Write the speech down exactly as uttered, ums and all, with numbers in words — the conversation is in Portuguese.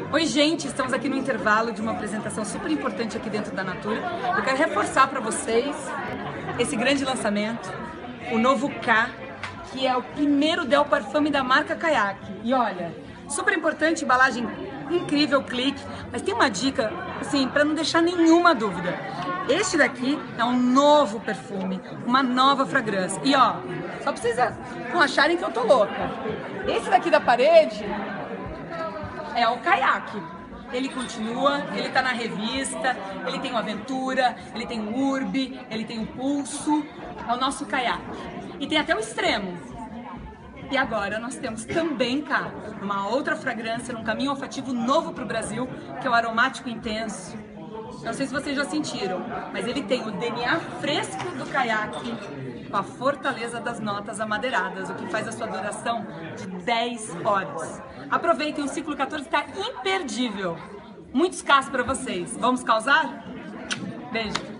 Oi gente, estamos aqui no intervalo de uma apresentação super importante aqui dentro da Natura. Eu quero reforçar para vocês esse grande lançamento, o novo K, que é o primeiro Del Parfum da marca Kayak. E olha, super importante, embalagem incrível, clique, mas tem uma dica, assim, para não deixar nenhuma dúvida. Este daqui é um novo perfume, uma nova fragrância. E ó, só pra vocês não acharem que eu tô louca. Esse daqui da parede é o Kayak. Ele continua, ele tá na revista, ele tem o Aventura, ele tem o Urbi, ele tem o Pulso, é o nosso Kayak. E tem até o Extremo. E agora nós temos também cá uma outra fragrância, num caminho olfativo novo para o Brasil, que é o aromático intenso. Não sei se vocês já sentiram, mas ele tem o D N A fresco do Kayak com a fortaleza das notas amadeiradas, o que faz a sua duração de dez horas. Aproveitem, o ciclo quatorze está imperdível. Muito escasso para vocês. Vamos causar? Beijo!